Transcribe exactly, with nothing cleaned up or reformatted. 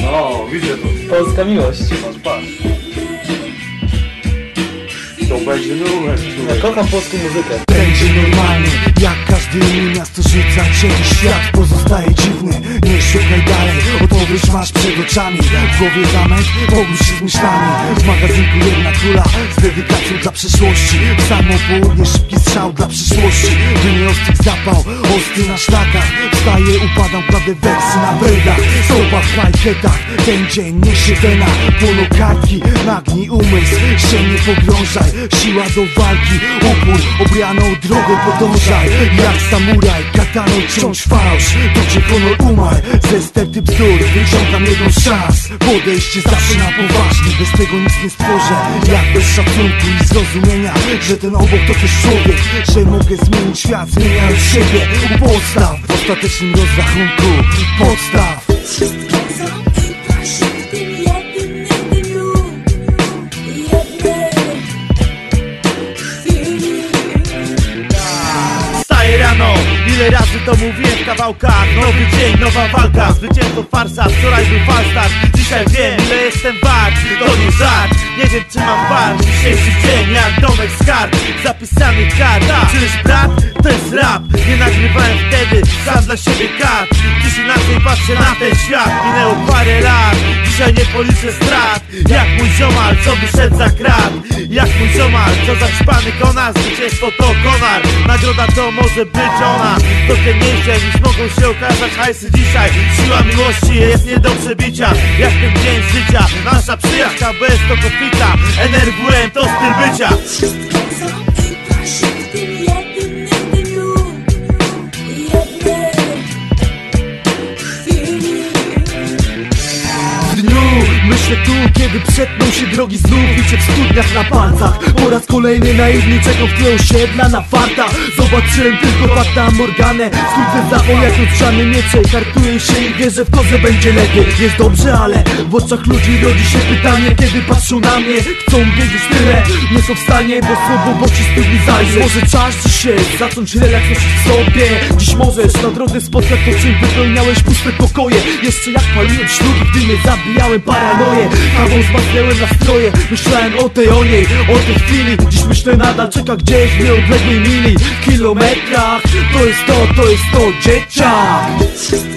O, widzę to. Polska miłość. Patrz, patrz. To będzie numer, Ja kocham polską muzykę. Będzie normalny, jak każdy inny. Miasto rzuca cień, świat pozostaje dziwny. Nie szukaj dalej, odpowiedź masz przed oczami. W głowie zamek, pogódź się z myślami. W magazynku jedna kula z dedykacją dla przeszłości. W samo południe szybki strzał dla przyszłości. Wymiostnik zapał, ostry na szlakach. Wstaję, upadam, kładę wersy na beldach. Stopach, hajketach, ten dzień niesie wena. Płoną kartki, nagnij umysł, się nie pogrążaj. Siła do walki, upór, obraną drogą podążaj. Jak samuraj, kataną ciąć fałsz. To cię honor umarł, ze sterty bzdur wyciągam jedną z szans. Podejście zawsze na poważnie, bez tego nic nie stworzę. Jak bez szacunku i zrozumienia, że ten obok to też człowiek. Że mogę zmienić świat, zmieniając siebie. U podstaw, w ostatecznym rozrachunku podstaw. Wszystko zamyka się w tym jednym dniu. Wstaję rano, ile razy to mówiłem w kawałkach. Nowy dzień, nowa walka, zwycięstwo farsa. Wczoraj był falstart, dzisiaj wiem ile jestem wart. To nie żart, nie wiem czy mam wart. Dzisiejszy dzień jak domek z kart, zapisany kart. Czyż brat? To jest rap. Nie nagrywałem wtedy sam dla siebie kart. Dziś inaczej patrzę na ten świat. Minęło parę lat, dzisiaj nie policzę strat. Jak mój ziomal, co wyszedł za krat. Jak mój ziomal, co zaćpany konar. Zwycięstwo to konar, nagroda to może być ona. To cenniejsze niż mogą się okazać hajsy dzisiaj. Siła miłości jest nie do przebicia. Jak ten dzień życia, nasza przyjaźń bez to kotwica. N R W M to styl bycia. Wszystko zamyka się w tym jednym dniu. W dniu myślę tu, kiedy przetną się drogi znów. Wicie w studniach na palcach. Po raz kolejny naiwny czekam w tle osiedla na farta. Zobaczyłem tylko Fata Morganę. Skrócę za jak lustrzane miecze. Kartuję się i wierzę w to, że będzie lepiej. Jest dobrze, ale w oczach ludzi rodzi się pytanie. Kiedy patrzą na mnie, chcą wiedzieć tyle. Nie są w stanie, bo słowo w oczy studni zajrzeć. Może czas dzisiaj zacząć relaksować w sobie. Dziś możesz na drodze spotkać to, czym wypełniałeś puste pokoje. Jeszcze jak paliłem ślubi, gdy mnie zabijałem paranoję. Kawą wzmacniałem nastroje. Myślałem o tej, o niej, o tej chwili. Dziś myślę nadal, czeka gdzieś w nieodległej mili. W kilometrach, to jest to, to jest to, dzieciak.